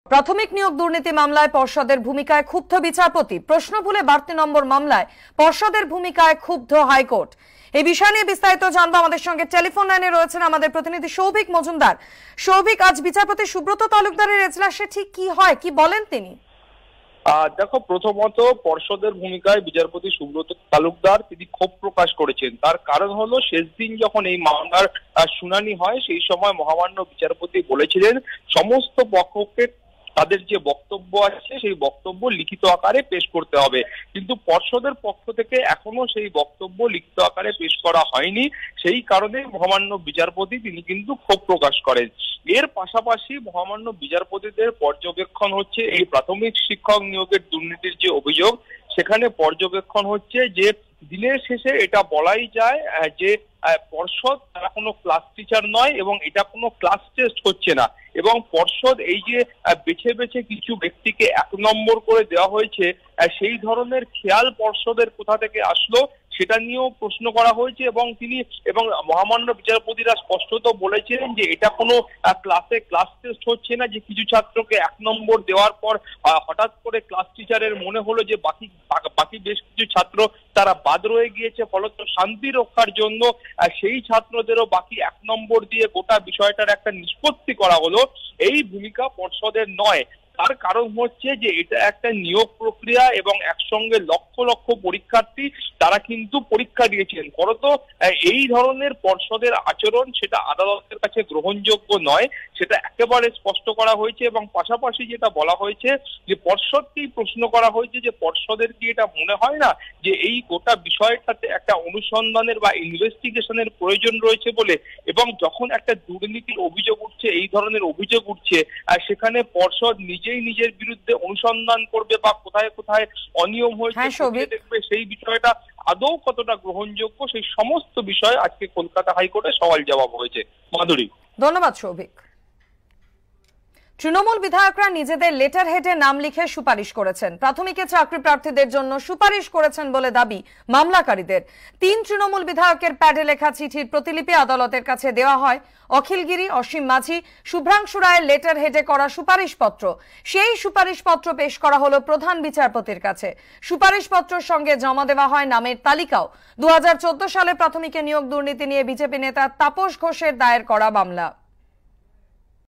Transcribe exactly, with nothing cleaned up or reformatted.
প্রাথমিক নিয়োগ দুর্নীতি মামলায় পর্ষদের ভূমিকায় ক্ষুব্ধ বিচারপতি। প্রশ্ন ভুলে বাড়তি নম্বর মামলায় পর্ষদের ভূমিকায় ক্ষুব্ধ হাইকোর্ট। এই বিষয় নিয়ে বিস্তারিত জানবো। আমাদের সঙ্গে টেলিফোন লাইনে রয়েছেন আমাদের প্রতিনিধি সৌভিক মজুমদার। সৌভিক, আজ বিচারপতি সুব্রত তালুকদারের এজলাসে ঠিক কি হয়, কি বলেন তিনি? দেখো, প্রথমত পর্ষদের ভূমিকায় বিচারপতি সুব্রত তালুকদার তিনি ক্ষোভ প্রকাশ করেছেন। তার কারণ হলো, শেষ দিন যখন এই মামলার শুনানি হয় সেই সময় মহামান্য বিচারপতি বলেছিলেন সমস্ত পক্ষকে তাদের যে বক্তব্য আছে সেই বক্তব্য লিখিত আকারে পেশ করতে হবে, কিন্তু পর্ষদের পক্ষ থেকে এখনো সেই বক্তব্য লিখিত আকারে পেশ করা হয়নি। সেই কারণে মহামান্য বিচারপতি তিনি কিন্তু ক্ষোভ প্রকাশ করেন। এর পাশাপাশি মহামান্য বিচারপতিদের পর্যবেক্ষণ হচ্ছে এই প্রাথমিক শিক্ষক নিয়োগের দুর্নীতির যে অভিযোগ, সেখানে পর্যবেক্ষণ হচ্ছে যে দিনের শেষে এটা বলাই যায় যে পর্ষদ তারা কোনো ক্লাস টিচার নয় এবং এটা কোনো ক্লাস টেস্ট হচ্ছে না, এবং পর্ষদ এই যে বেছে বেছে কিছু ব্যক্তিকে এক নম্বর করে দেওয়া হয়েছে সেই ধরনের খেয়াল পর্ষদের কোথা থেকে আসলো সেটা নিয়েও প্রশ্ন করা হয়েছে। এবং তিনি এবং মহামান্য বিচারপতিরা স্পষ্টত বলেছিলেন যে এটা কোনো ক্লাসে ক্লাস টেস্ট হচ্ছে না, যে কিছু ছাত্রকে এক নম্বর দেওয়ার পর হঠাৎ করে ক্লাস টিচারের মনে হলো যে বাকি বাকি বেশ কিছু ছাত্র তারা বাদ রয়ে গিয়েছে, ফলত শান্তি রক্ষার জন্য সেই ছাত্রদেরও বাকি এক নম্বর দিয়ে গোটা বিষয়টার একটা নিষ্পত্তি করা হলো। এই ভূমিকা পর্ষদের নয়। তার কারণ হচ্ছে যে এটা একটা নিয়োগ প্রক্রিয়া এবং একসঙ্গে লক্ষ লক্ষ পরীক্ষার্থী তারা কিন্তু পরীক্ষা দিয়েছেন। ফলত এই ধরনের পর্ষদের আচরণ সেটা আদালতের কাছে গ্রহণযোগ্য নয়, সেটা একেবারে স্পষ্ট করা হয়েছে। এবং পাশাপাশি যেটা বলা হয়েছে যে পর্ষদকেই প্রশ্ন করা হয়েছে যে পর্ষদের কি এটা মনে হয় না যে এই গোটা বিষয়টাতে একটা অনুসন্ধানের বা ইনভেস্টিগেশনের প্রয়োজন রয়েছে বলে, এবং যখন একটা দুর্নীতির অভিযোগ উঠছে, এই ধরনের অভিযোগ উঠছে, সেখানে পর্ষদ নিজে নিজের বিরুদ্ধে অনুসন্ধান করবে বা কোথায় কোথায় অনিয়ম হয়েছে দেখবে, সেই বিষয়টা আদৌ কতটা গ্রহণযোগ্য সেই সমস্ত বিষয় আজকে কলকাতা হাইকোর্টে সওয়াল জবাব হয়েছে। মাধুরী, ধন্যবাদ সৌভিক। তৃণমূল বিধায়করা নিজেদের লেটার হেডে নাম লিখে সুপারিশ করেছেন। প্রাথমিকে চাকরি প্রার্থীদের জন্য সুপারিশ করেছেন বলে দাবি মামলাকারীদের। তিন তৃণমূল বিধায়কের প্যাডে লেখা চিঠির প্রতিলিপি আদালতের কাছে দেওয়া হয়। অখিলগিরি, অসীম মাঝি, শুভ্রাংশু রায়ের লেটার হেডে করা সুপারিশপত্র, সেই সুপারিশপত্র পেশ করা হলো প্রধান বিচারপতির কাছে। সুপারিশপত্রের সঙ্গে জমা দেওয়া হয় নামের তালিকাও। দু হাজার চোদ্দ সালে প্রাথমিকে নিয়োগ দুর্নীতি নিয়ে বিজেপি নেতা তাপস ঘোষের দায়ের করা মামলা।